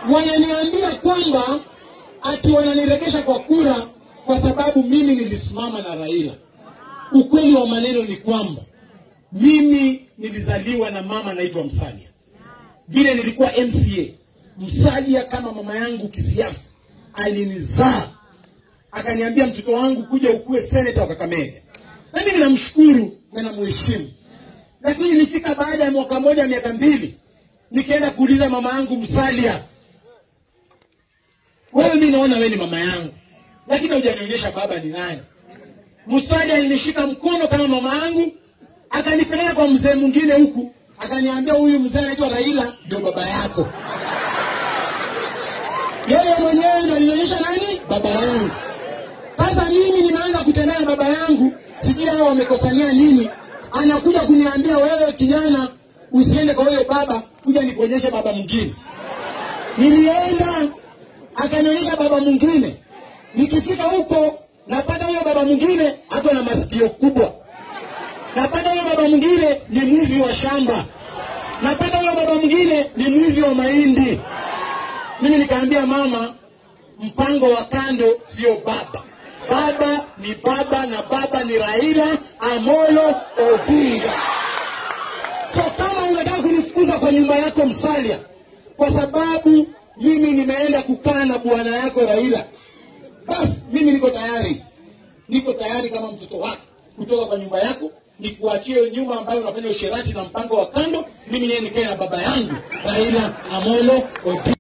wananiambia kwamba ati wananiregesha kwa kura kwa sababu mimi nilisimama na Raila. Ukweli wa maneno ni kwamba mimi nilizaliwa na mama anaitwa Musalia. Vile nilikuwa MCA, Musalia kama mama yangu kisiasa alinizaa, akaniambia mtoto wangu kuja ukue senator wa Kakamega. Na mimi namshukuru na namheshimu. Lakini nifika baada ya mwaka moja miaka mbili, nikaenda kuuliza mama yangu Musalia, wewe mimi naona wewe ni mama yangu, lakini hujanionyesha baba ni nani. Musalia alinishika mkono kama mama yangu, akanipeleka kwa mzee mwingine huku, akaniambia huyu mzee anaitwa Raila ndio baba yako. Yeye mwenyewe ndio alinionyesha nani baba yangu. Sasa mimi ninaanza kutembea na baba yangu, sijui hao wamekosania nini. Anakuja kuniambia wewe kijana usiende kwa huyo baba, kuja nikuonyeshe baba mwingine. Nilienda, akanionyesha baba mwingine. Nikifika huko napata huyo baba mwingine hata na masikio kubwa. Napata huyo baba mwingine ni mwizi wa shamba. Napata huyo baba mwingine ni mwizi wa mahindi. Mimi nikaambia mama, mpango wa kando sio baba. Baba ni baba, na baba ni Raila Amolo Odinga. So kama unataka kunifukuza kwa nyumba yako Musalia, kwa sababu mimi nimeenda kukaa na bwana yako Raila, basi mimi niko tayari. Niko tayari kama mtoto wako kutoka kwa nyumba yako, nikuachie nyumba ambayo unafanya usherati na mpango wa kando, mimi nikae na baba yangu Raila Amolo Odinga.